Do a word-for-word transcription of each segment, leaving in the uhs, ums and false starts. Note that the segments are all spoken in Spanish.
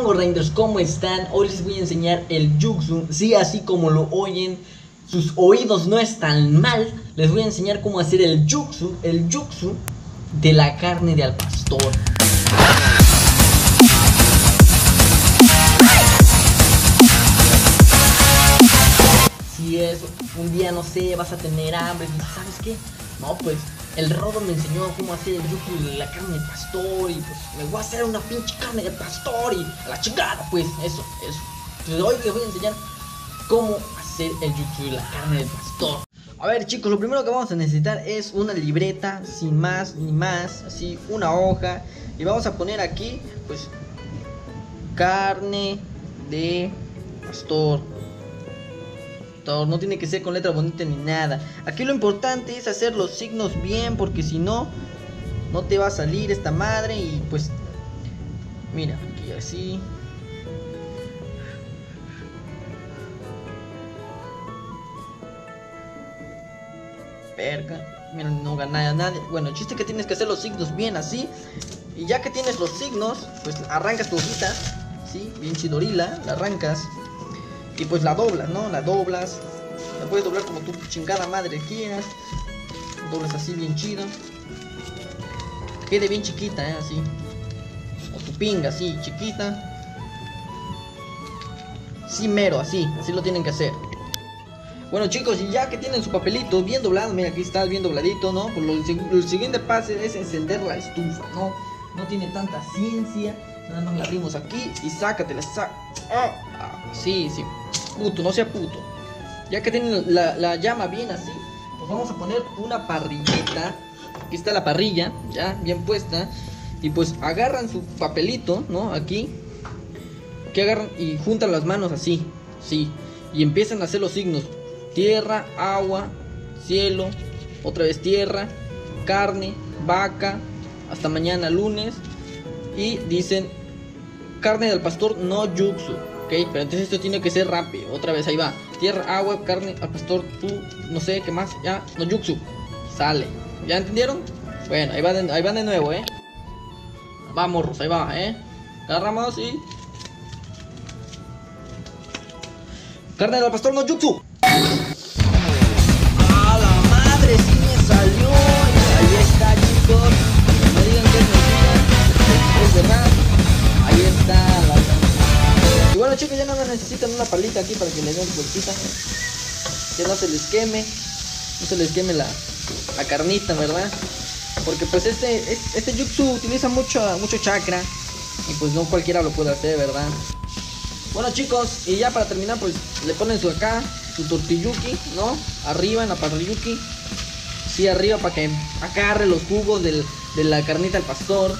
Mango Rangers, ¿cómo están? Hoy les voy a enseñar el jutsu, sí, así como lo oyen. Sus oídos no están mal. Les voy a enseñar cómo hacer el jutsu, el jutsu de la carne de al pastor. Si es un día, no sé, vas a tener hambre y ¿sabes qué? No, pues el Rodo me enseñó cómo hacer el jutsu de la carne del pastor. Y pues me voy a hacer una pinche carne del pastor y a la chingada, pues eso, eso. Pues hoy les voy a enseñar cómo hacer el jutsu de la carne del pastor. A ver, chicos, lo primero que vamos a necesitar es una libreta, sin más ni más, así, una hoja. Y vamos a poner aquí, pues, carne de pastor. No tiene que ser con letra bonita ni nada. Aquí lo importante es hacer los signos bien, porque si no, no te va a salir esta madre. Y pues, mira, aquí así. Verga, mira, no gana nadie. Bueno, el chiste es que tienes que hacer los signos bien así. Y ya que tienes los signos, pues arrancas tu hojita, ¿sí? Bien chidorila, la arrancas. Y pues la doblas, ¿no? La doblas. La puedes doblar como tu chingada madre quieras. Doblas así bien chido. Quede bien chiquita, ¿eh? Así. O tu pinga así, chiquita. Sí, mero, así. Así lo tienen que hacer. Bueno, chicos, y ya que tienen su papelito bien doblado, mira, aquí está bien dobladito, ¿no? Pues lo, el siguiente paso es encender la estufa, ¿no? No tiene tanta ciencia. Nada más la abrimos aquí y sácatela. Sá ah, ah, sí, sí. Puto, no sea puto. Ya que tienen la, la llama bien así, pues vamos a poner una parrillita. Aquí está la parrilla, ya bien puesta. Y pues agarran su papelito, ¿no? Aquí. Que agarran y juntan las manos así, sí. Y empiezan a hacer los signos. Tierra, agua, cielo, otra vez tierra, carne, vaca, hasta mañana lunes. Y dicen, carne del pastor no jutsu. Ok, pero entonces esto tiene que ser rápido. Otra vez, ahí va. Tierra, agua, carne, al pastor, tú, no sé, ¿qué más? Ya, no jutsu. Sale. ¿Ya entendieron? Bueno, ahí va de, ahí van de nuevo, ¿eh? Vamos, ahí va, ¿eh? Agarramos y... carne del pastor no jutsu. ¡A la madre! ¡Sí me salió! Ahí está, chicos. No digan que es mentira. Es verdad. Ahí está la... Y bueno, chicos, ya nada más necesitan una palita aquí para que le den vueltita. Que no se les queme. No se les queme la, la carnita, ¿verdad? Porque pues este, este jutsu utiliza mucho, mucho chakra. Y pues no cualquiera lo puede hacer, ¿verdad? Bueno, chicos, y ya para terminar, pues le ponen su acá, su tortilluki, ¿no? Arriba en la parrilluki. Sí, arriba para que agarre los jugos del, de la carnita al pastor.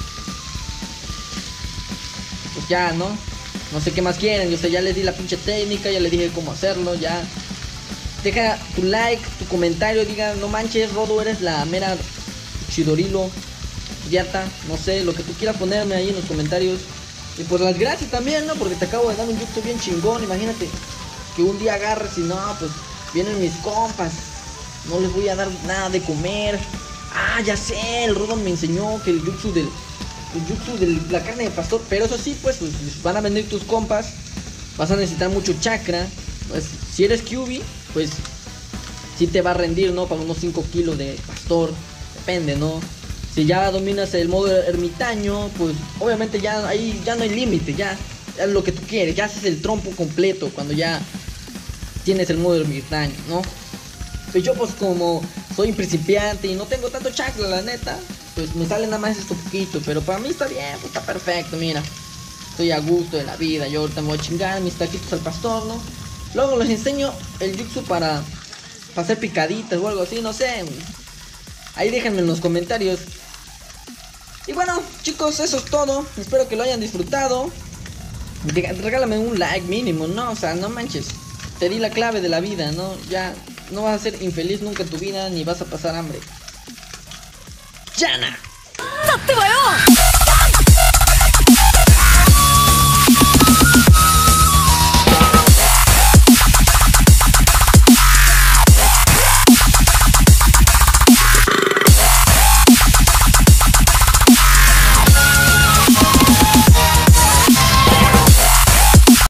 Pues ya, ¿no? No sé qué más quieren. Yo sé, ya les di la pinche técnica, ya les dije cómo hacerlo, ya. Deja tu like, tu comentario, diga, no manches, Rodo, eres la mera chidorilo, yata, no sé, lo que tú quieras ponerme ahí en los comentarios. Y pues las gracias también, ¿no? Porque te acabo de dar un jutsu bien chingón. Imagínate que un día agarres y no, pues vienen mis compas, no les voy a dar nada de comer. Ah, ya sé, el Rodo me enseñó que el jutsu del el jutsu de la carne de pastor. Pero eso sí, pues, pues van a venir tus compas. Vas a necesitar mucho chakra. Pues si eres Q B, pues sí te va a rendir, ¿no? Para unos cinco kilos de pastor. Depende, ¿no? Si ya dominas el modo ermitaño, pues obviamente ya ahí ya no hay límite, ya, ya es lo que tú quieres, ya haces el trompo completo cuando ya tienes el modo ermitaño, ¿no? Pues yo pues como soy principiante y no tengo tanto chakra, la neta, pues me sale nada más esto poquito, pero para mí está bien, pues está perfecto, mira. Estoy a gusto de la vida, yo ahorita me voy a chingar mis taquitos al pastor, ¿no? Luego les enseño el jutsu para, para hacer picaditas o algo así, no sé. Ahí déjenme en los comentarios. Y bueno, chicos, eso es todo. Espero que lo hayan disfrutado. Regálame un like mínimo, ¿no? O sea, no manches. Te di la clave de la vida, ¿no? Ya no vas a ser infeliz nunca en tu vida, ni vas a pasar hambre. ¡Yana!